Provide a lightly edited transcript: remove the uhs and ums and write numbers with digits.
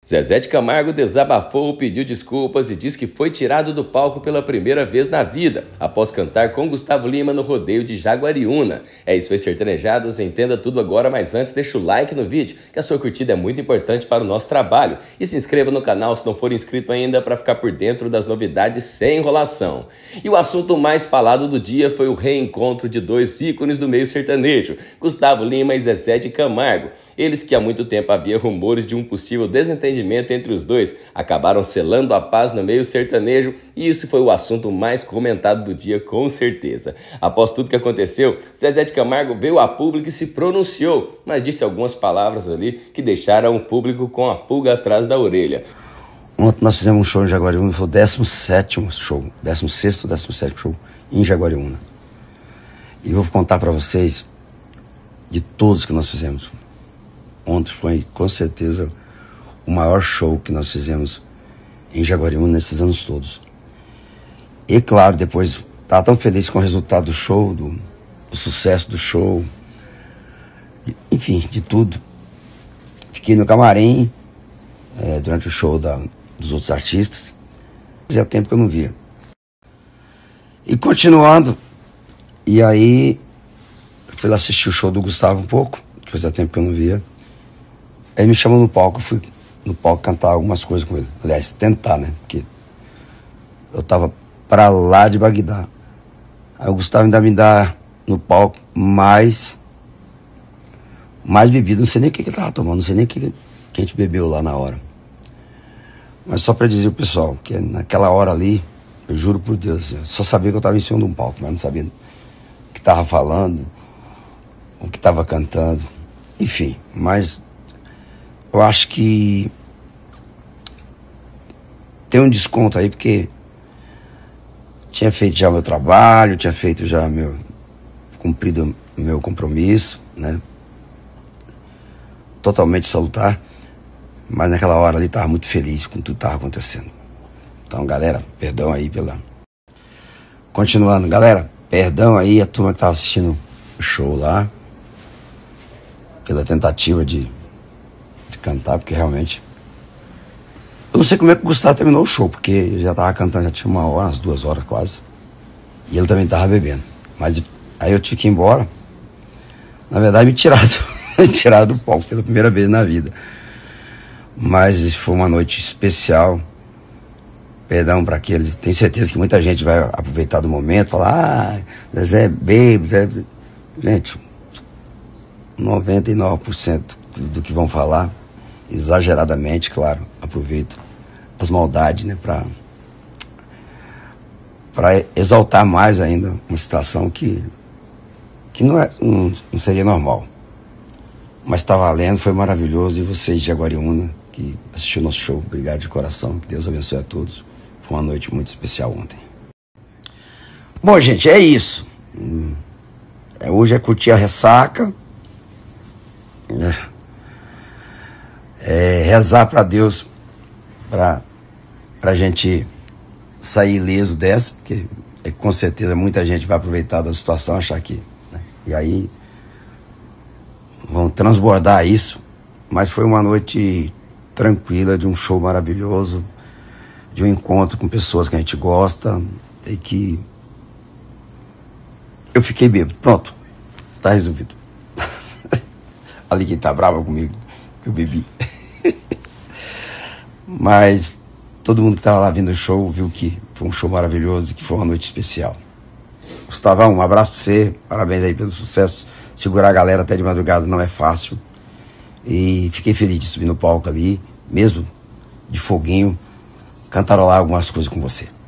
Zezé de Camargo desabafou, pediu desculpas e diz que foi tirado do palco pela primeira vez na vida, após cantar com Gustavo Lima no rodeio de Jaguariúna. É isso aí, sertanejados, entenda tudo agora, mas antes deixa o like no vídeo, que a sua curtida é muito importante para o nosso trabalho. E se inscreva no canal se não for inscrito ainda para ficar por dentro das novidades sem enrolação. E o assunto mais falado do dia foi o reencontro de dois ícones do meio sertanejo, Gustavo Lima e Zezé de Camargo. Eles que há muito tempo havia rumores de um possível desentendimento entre os dois, acabaram selando a paz no meio sertanejo e isso foi o assunto mais comentado do dia com certeza. Após tudo que aconteceu, Zezé de Camargo veio a público e se pronunciou, mas disse algumas palavras ali que deixaram o público com a pulga atrás da orelha. Ontem nós fizemos um show em Jaguariúna, foi o 17º show, 16º, 17º show em Jaguariúna. E vou contar para vocês de todos que nós fizemos. Ontem foi, com certeza, o maior show que nós fizemos em Jaguariúna nesses anos todos. E, claro, depois, estava tão feliz com o resultado do show, do sucesso do show, enfim, de tudo. Fiquei no camarim durante o show dos outros artistas. Fazia tempo que eu não via. E continuando, e aí, fui lá assistir o show do Gustavo um pouco, que fazia tempo que eu não via. Aí me chamou no palco, eu fui no palco cantar algumas coisas com ele. Aliás, tentar, né? Porque eu tava pra lá de Bagdá. Aí o Gustavo ainda me dá no palco mais bebida. Não sei nem o que ele tava tomando, não sei nem o que a gente bebeu lá na hora. Mas só pra dizer pro pessoal, que naquela hora ali, eu juro por Deus, eu só sabia que eu tava em cima de um palco, mas não sabia o que tava falando, o que tava cantando, enfim, mas eu acho que tem um desconto aí, porque tinha feito já o meu trabalho, tinha feito já cumprido o meu compromisso, né? Totalmente salutar, mas naquela hora ali tava muito feliz com tudo que tava acontecendo. Então, galera, perdão aí pela... Continuando, galera, perdão aí a turma que tava assistindo o show lá, pela tentativa de cantar, porque realmente... Eu não sei como é que o Gustavo terminou o show, porque ele já tava cantando, já tinha 1 hora, umas 2 horas quase. E ele também tava bebendo. Mas aí eu tive que ir embora. Na verdade, me tiraram do palco pela primeira vez na vida. Mas foi uma noite especial. Perdão para aqueles. Tenho certeza que muita gente vai aproveitar do momento, falar, Zezé bebe. Gente, 99% do que vão falar, exageradamente, claro, aproveito as maldades, né, para exaltar mais ainda uma situação que não seria normal. Mas tá valendo, foi maravilhoso. E vocês de Jaguariúna, que assistiu nosso show, obrigado de coração, que Deus abençoe a todos. Foi uma noite muito especial ontem. Bom, gente, é isso. Hoje é curtir a ressaca, rezar para Deus pra gente sair ileso dessa, porque com certeza muita gente vai aproveitar da situação, achar que, né? E aí vão transbordar isso. Mas foi uma noite tranquila, de um show maravilhoso, de um encontro com pessoas que a gente gosta e que eu fiquei bêbado. Pronto, tá resolvido. Ali quem tá brava comigo, que eu bebi. Mas todo mundo que estava lá vendo o show viu que foi um show maravilhoso e que foi uma noite especial. Gustavão, um abraço para você, parabéns aí pelo sucesso. Segurar a galera até de madrugada não é fácil. E fiquei feliz de subir no palco ali, mesmo de foguinho, cantarolar algumas coisas com você.